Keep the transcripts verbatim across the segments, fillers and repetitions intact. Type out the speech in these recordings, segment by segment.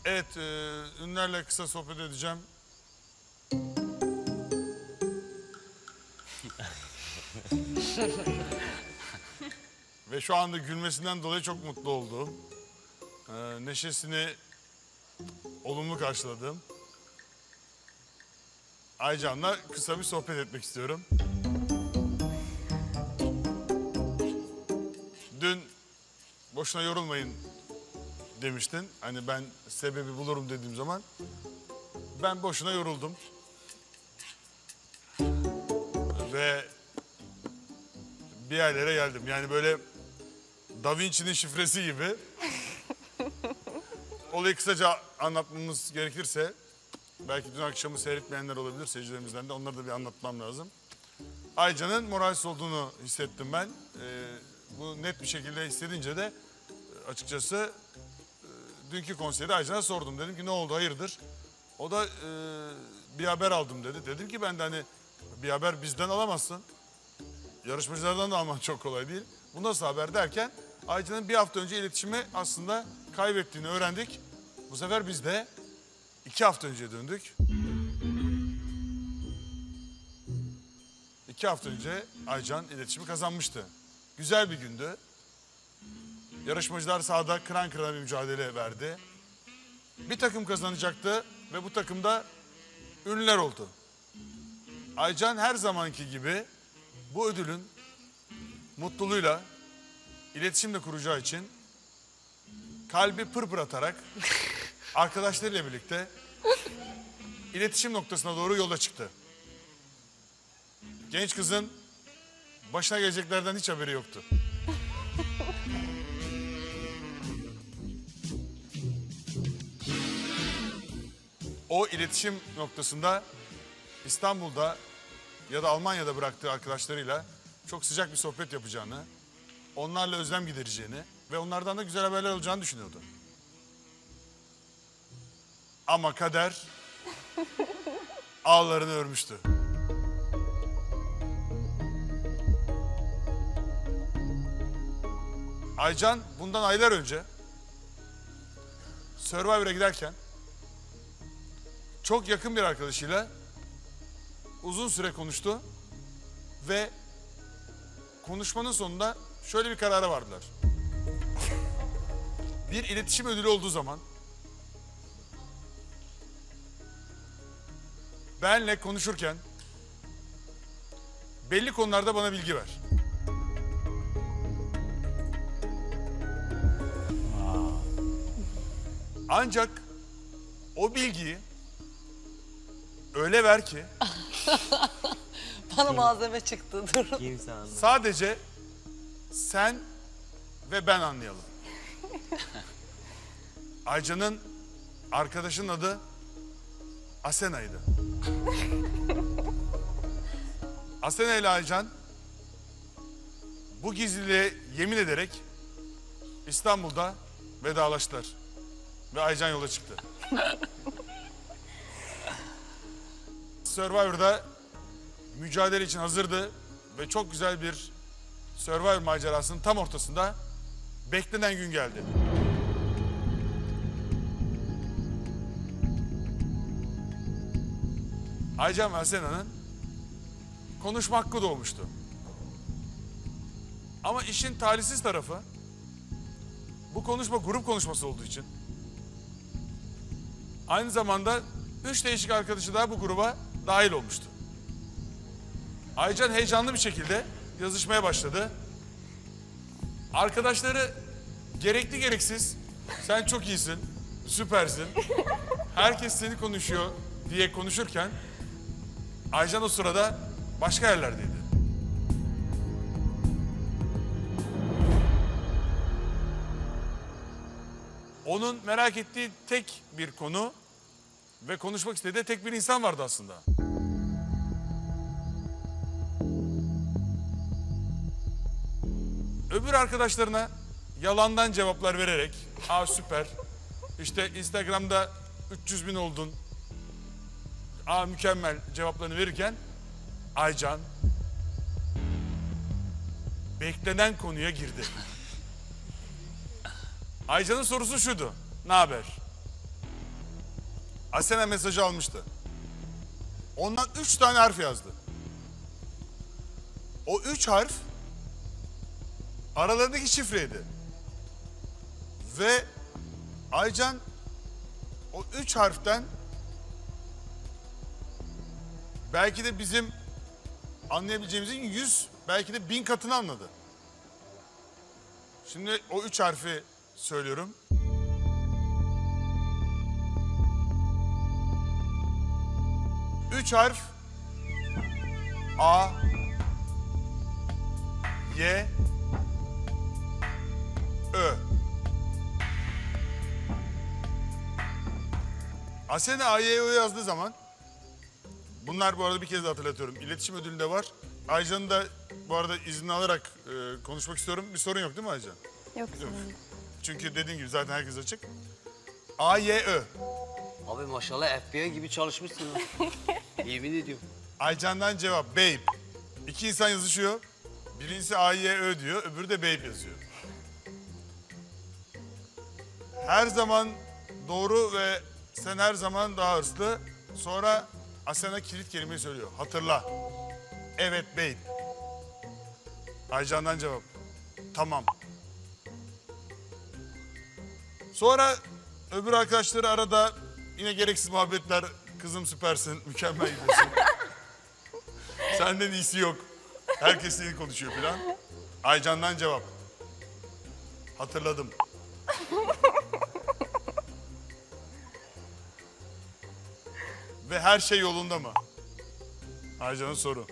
Evet, e, ünlülerle kısa sohbet edeceğim. Ve şu anda gülmesinden dolayı çok mutlu oldum. E, neşesini olumlu karşıladım. Aycan'la kısa bir sohbet etmek istiyorum. Dün boşuna yorulmayın demiştin. Hani ben sebebi bulurum dediğim zaman. Ben boşuna yoruldum. Ve bir yerlere geldim. Yani böyle Da Vinci'nin şifresi gibi. Olayı kısaca anlatmamız gerekirse, belki dün akşamı seyretmeyenler olabilir seyircilerimizden de, onları da bir anlatmam lazım. Aycan'ın moralsiz olduğunu hissettim ben. Ee, bu net bir şekilde hissedince de açıkçası e, dünkü konserde Aycan'a sordum. Dedim ki ne oldu, hayırdır? O da e, bir haber aldım dedi. Dedim ki ben de hani bir haber bizden alamazsın. Yarışmacılardan da alman çok kolay değil. Bu nasıl haber derken Aycan'ın bir hafta önce iletişimi aslında kaybettiğini öğrendik. Bu sefer biz de iki hafta önce döndük. İki hafta önce Aycan iletişimi kazanmıştı. Güzel bir gündü. Yarışmacılar sahada kıran kırana bir mücadele verdi. Bir takım kazanacaktı ve bu takımda ünlüler oldu. Aycan her zamanki gibi bu ödülün mutluluğuyla iletişimle kuracağı için kalbi pırpır atarak arkadaşlarıyla birlikte iletişim noktasına doğru yola çıktı. Genç kızın başına geleceklerden hiç haberi yoktu. O iletişim noktasında İstanbul'da ya da Almanya'da bıraktığı arkadaşlarıyla çok sıcak bir sohbet yapacağını, onlarla özlem gidereceğini ve onlardan da güzel haberler olacağını düşünüyordu. Ama kader ağlarını örmüştü. Aycan bundan aylar önce Survivor'a giderken çok yakın bir arkadaşıyla uzun süre konuştu ve konuşmanın sonunda şöyle bir karara vardılar. Bir iletişim ödülü olduğu zaman benle konuşurken belli konularda bana bilgi ver. Ancak o bilgiyi öyle ver ki Bana malzeme çıktı, dur. sadece sen ve ben anlayalım. Aycan'ın arkadaşının adı Asena'ydı. Asena ile Aycan bu gizliliğe yemin ederek İstanbul'da vedalaştılar. Ve Aycan yola çıktı. Survivor'da mücadele için hazırdı ve çok güzel bir Survivor macerasının tam ortasında beklenen gün geldi. Aycan ve Asena'nın konuşma hakkı doğmuştu. Ama işin talihsiz tarafı, bu konuşma grup konuşması olduğu için aynı zamanda üç değişik arkadaşı daha bu gruba dahil olmuştu. Aycan heyecanlı bir şekilde yazışmaya başladı. Arkadaşları gerekli gereksiz sen çok iyisin, süpersin, herkes seni konuşuyor diye konuşurken Aycan o sırada başka yerlerdeydi. Onun merak ettiği tek bir konu ve konuşmak istediği tek bir insan vardı aslında. Öbür arkadaşlarına yalandan cevaplar vererek, aa süper, işte Instagram'da üç yüz bin oldun, aa mükemmel cevaplarını verirken Aycan beklenen konuya girdi. Aycan'ın sorusu şuydu, ne haber? Asena mesajı almıştı. Ondan üç tane harf yazdı. O üç harf aralarındaki şifreydi. Ve Aycan o üç harften belki de bizim anlayabileceğimizin yüz, belki de bin katını anladı. Şimdi o üç harfi söylüyorum. Üç harf A, Y, Ö. Asena A, Y, Ö yazdığı zaman, bunlar bu arada bir kez de hatırlatıyorum, iletişim ödülünde var. Aycan'ı da bu arada izin alarak e, konuşmak istiyorum. Bir sorun yok değil mi Aycan? Yok sorun. Çünkü dediğim gibi zaten herkes açık. A, Y, Ö. Abi maşallah F B I gibi çalışmışsın lan. Yemin ediyorum. Aycan'dan cevap babe. İki insan yazışıyor. Birincisi A, Y, Ö diyor, öbürü de babe yazıyor. Her zaman doğru ve sen her zaman daha hırslı. Sonra Asena kilit kelimeyi söylüyor. Hatırla. Evet babe. Aycan'dan cevap. Tamam. Sonra öbür arkadaşları arada yine gereksiz muhabbetler. Kızım süpersin, mükemmel gidiyorsun. Senden iyisi yok. Herkes seni konuşuyor falan. Aycan'dan cevap. Hatırladım. Ve her şey yolunda mı? Aycan'ın soru.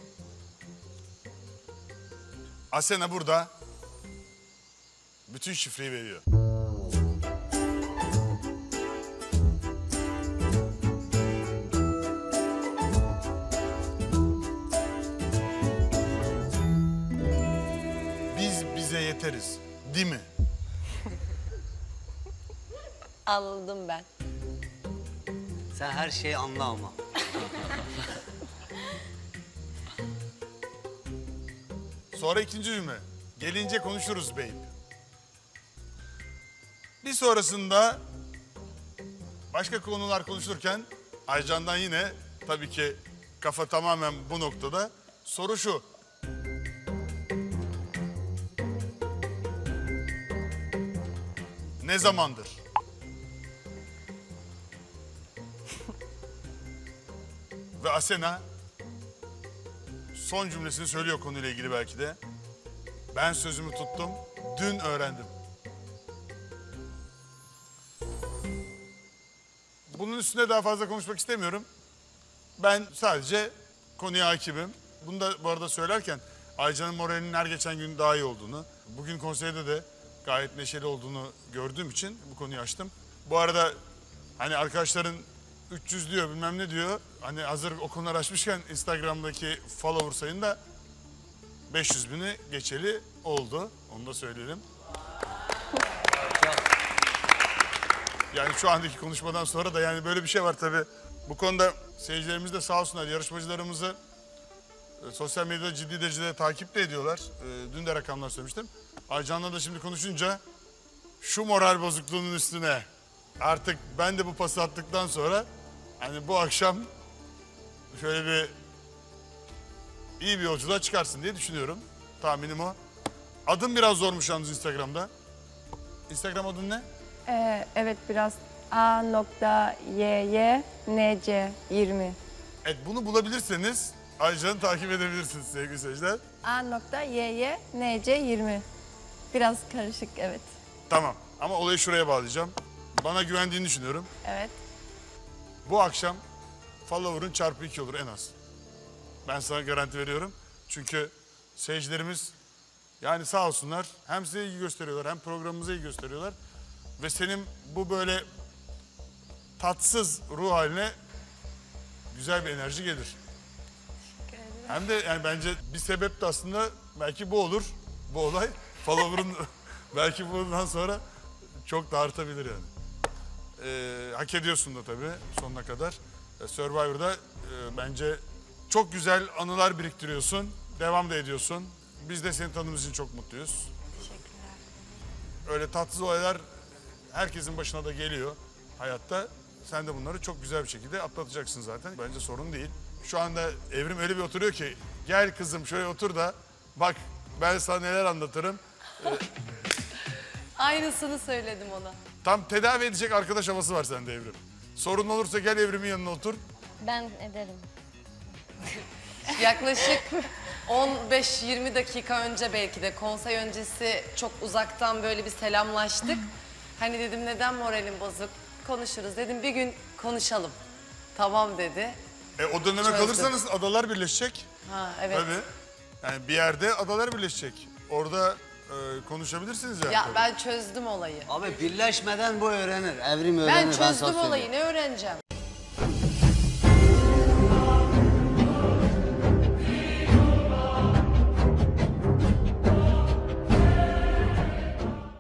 Asena burada bütün şifreyi veriyor. Biz bize yeteriz, değil mi? Anladım ben. Sen her şeyi anla ama. Sonra ikinci cümle. Gelince konuşuruz babe. Bir sonrasında başka konular konuşulurken Aycan'dan yine tabii ki kafa tamamen bu noktada. Soru şu. Ne zamandır? Ve Asena son cümlesini söylüyor konuyla ilgili belki de. Ben sözümü tuttum, dün öğrendim. Bunun üstüne daha fazla konuşmak istemiyorum. Ben sadece konuya hakimim. Bunu da bu arada söylerken Aycan'ın moralinin her geçen gün daha iyi olduğunu, bugün konseyde de gayet neşeli olduğunu gördüğüm için bu konuyu açtım. Bu arada hani arkadaşların üç yüz diyor bilmem ne diyor. Hani hazır o konuları açmışken Instagram'daki follower sayın da beş yüz bini geçeli oldu. Onu da söyleyelim. Yani şu andaki konuşmadan sonra da yani böyle bir şey var tabii. Bu konuda seyircilerimiz de sağ olsunlar, yarışmacılarımızı e, sosyal medyada ciddi derecede takip de ediyorlar. E, dün de rakamlar söylemiştim. Aycan'la da şimdi konuşunca şu moral bozukluğunun üstüne artık ben de bu pası attıktan sonra hani bu akşam şöyle bir iyi bir yolculuğa çıkarsın diye düşünüyorum. Tahminim o. Adım biraz zormuş yalnız Instagram'da. Instagram adın ne? Ee, evet biraz A nokta Y Y N C yirmi. Evet bunu bulabilirseniz Aycan'ı takip edebilirsiniz sevgili seyirciler. A nokta Y Y N C yirmi. Biraz karışık evet. Tamam ama olayı şuraya bağlayacağım. Bana güvendiğini düşünüyorum. Evet. Bu akşam follower'ın çarpı iki olur en az. Ben sana garanti veriyorum. Çünkü seyircilerimiz yani sağ olsunlar hem size ilgi gösteriyorlar hem programımıza ilgi gösteriyorlar. Ve senin bu böyle tatsız ruh haline güzel bir enerji gelir. Hem de yani bence bir sebep de aslında belki bu olur. Bu olay follower'ın belki bundan sonra çok da artabilir yani. Ee, hak ediyorsun da tabii sonuna kadar. Ee, Survivor'da e, bence çok güzel anılar biriktiriyorsun. Devam da ediyorsun. Biz de seni tanıdığımız için çok mutluyuz. Teşekkürler. Öyle tatsız olaylar herkesin başına da geliyor hayatta. Sen de bunları çok güzel bir şekilde atlatacaksın zaten. Bence sorun değil. Şu anda Evrim öyle bir oturuyor ki gel kızım şöyle otur da bak ben sana neler anlatırım. Aynısını söyledim ona. Tam tedavi edecek arkadaş havası var sende Evrim. Sorun olursa gel Evrim'in yanına otur. Ben ederim. Yaklaşık on beş yirmi dakika önce belki de konsey öncesi çok uzaktan böyle bir selamlaştık. Hani dedim neden moralim bozuk? Konuşuruz dedim bir gün konuşalım. Tamam dedi. E, o döneme Çözdüm. kalırsanız adalar birleşecek. Ha evet. Tabii. Yani bir yerde adalar birleşecek. Orada e, konuşabilirsiniz yani. Ya tabii. ben çözdüm olayı. Abi birleşmeden bu öğrenir. Evrim öğrenir. Ben sana çözdüm söyleyeyim. olayı. Ne öğreneceğim?